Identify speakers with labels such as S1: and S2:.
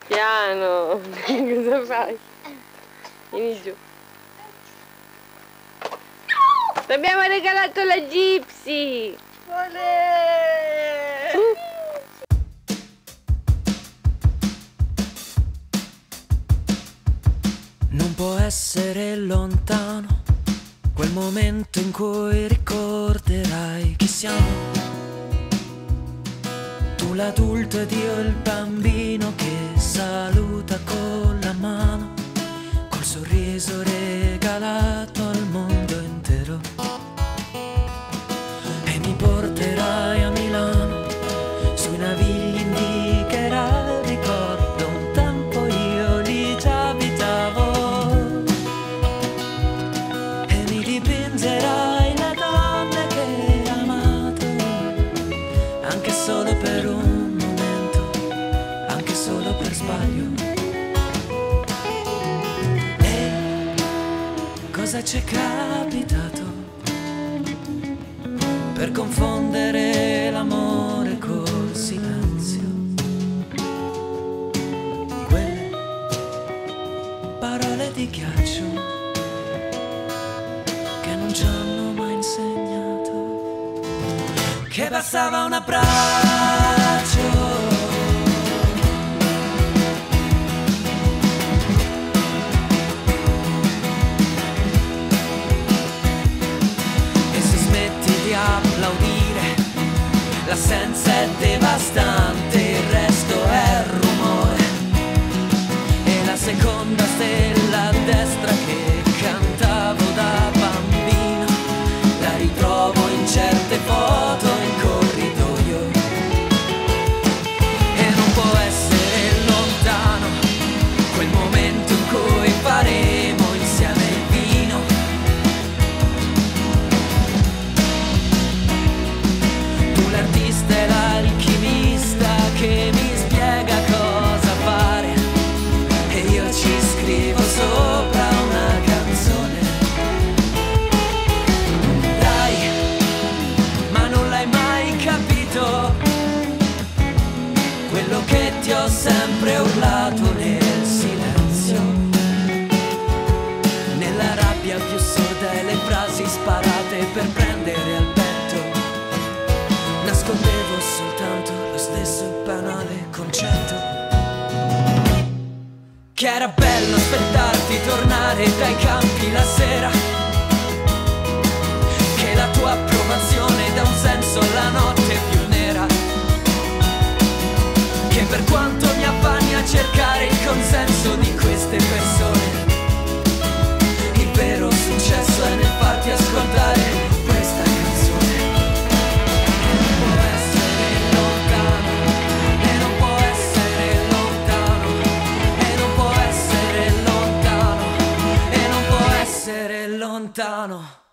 S1: Piano, cosa fai? Vieni giù. Ti abbiamo regalato la Gypsy!
S2: Olè!
S3: Non può essere lontano quel momento in cui ricorderai chi siamo. Tu l'adulto ed io il bambino che saluta con la mano, col sorriso regalato al mondo intero. E mi porterai a Milano, sui navigli indicherai il ricordo, un tempo io lì già abitavo. E mi dipingerai le donne che hai amato, anche solo per un momento, anche solo per sbaglio. E cosa c'è capitato per confondere l'amore col silenzio? Quelle parole di ghiaccio che non ci hanno mai insegnato che bastava un abbraccio. L'assenza è devastante, il resto è rumore. E la seconda stella a destra che cantavo da bambino la ritrovo in certe foto in corridoio. E non può essere lontano quel momento in cui faremo insieme il vino. Tu l'artista e l'alchimista che mi spiega cosa fare e io ci scrivo sopra una canzone. Dai, ma non l'hai mai capito quello che ti ho sempre urlato nel silenzio, nella rabbia più sorda e le frasi sparate per prendere al petto. Nascondevo soltanto lo stesso banale concetto, che era bello aspettarti tornare dai campi la sera, che la tua approvazione dà un senso alla notte più nera, che per quanto mi affanni a cercare il consenso di queste persone, il vero successo è nel farti ascoltare questa canzone. Lontano.